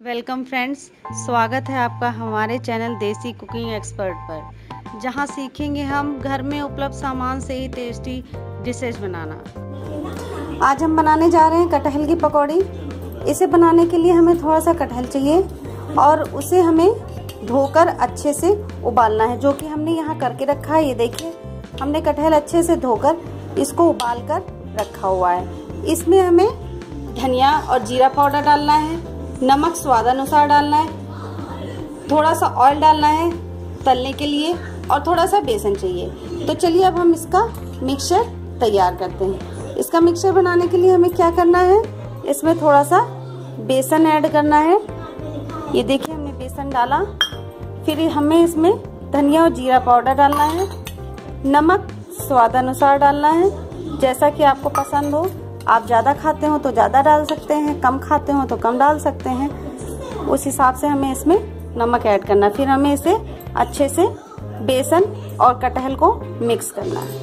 Welcome friends, स्वागत है आपका हमारे चैनल देसी कुकिंग एक्सपर्ट पर, जहां सीखेंगे हम घर में उपलब्ध सामान से ही टेस्टी डिशेज बनाना। आज हम बनाने जा रहे हैं कटहल की पकौड़ी। इसे बनाने के लिए हमें थोड़ा सा कटहल चाहिए और उसे हमें धोकर अच्छे से उबालना है, जो कि हमने यहाँ करके रखा है। ये देखिए, हमने कटहल अच्छे से धोकर इसको उबाल कर रखा हुआ है। इसमें हमें धनिया और जीरा पाउडर डालना है, नमक स्वादानुसार डालना है, थोड़ा सा ऑयल डालना है तलने के लिए और थोड़ा सा बेसन चाहिए। तो चलिए अब हम इसका मिक्सचर तैयार करते हैं। इसका मिक्सचर बनाने के लिए हमें क्या करना है, इसमें थोड़ा सा बेसन ऐड करना है। ये देखिए, हमने बेसन डाला। फिर हमें इसमें धनिया और जीरा पाउडर डालना है, नमक स्वादानुसार डालना है, जैसा कि आपको पसंद हो। आप ज़्यादा खाते हो तो ज़्यादा डाल सकते हैं, कम खाते हो तो कम डाल सकते हैं। उस हिसाब से हमें इसमें नमक ऐड करना। फिर हमें इसे अच्छे से बेसन और कटहल को मिक्स करना है।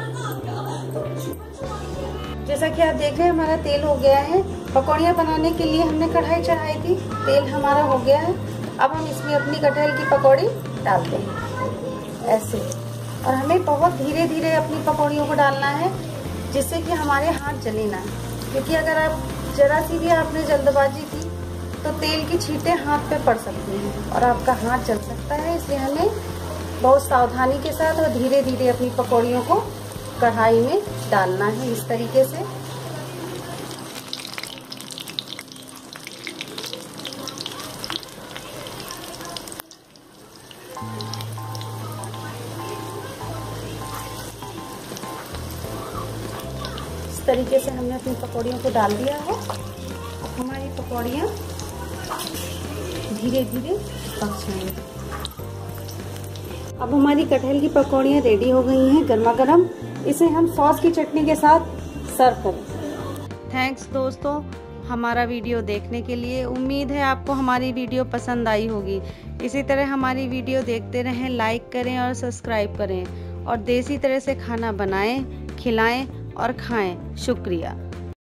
जैसा कि आप देख रहे हैं, हमारा तेल हो गया है। पकौड़ियाँ बनाने के लिए हमने कढ़ाई चढ़ाई थी, तेल हमारा हो गया है। अब हम इसमें अपनी कटहल की पकौड़ी डालते हैं ऐसे, और हमें बहुत धीरे धीरे अपनी पकौड़ियों को डालना है, जिससे कि हमारे हाथ जले ना। क्योंकि अगर आप जरा सी भी आपने जल्दबाजी की तो तेल की छींटें हाथ पे पड़ सकती हैं और आपका हाथ जल सकता है। इसलिए हमें बहुत सावधानी के साथ और धीरे धीरे अपनी पकौड़ियों को कढ़ाई में डालना है, इस तरीके से। इस तरीके से हमने अपनी पकौड़ियों को डाल दिया है। हमारी पकौड़ियाँ धीरे धीरे पक जाएंगी। अब हमारी कटहल की पकौड़ियाँ रेडी हो गई हैं गर्मा गर्म। इसे हम सॉस की चटनी के साथ सर्व करें। थैंक्स दोस्तों, हमारा वीडियो देखने के लिए। उम्मीद है आपको हमारी वीडियो पसंद आई होगी। इसी तरह हमारी वीडियो देखते रहें, लाइक करें और सब्सक्राइब करें, और देसी तरह से खाना बनाएं, खिलाएं और खाएं। शुक्रिया।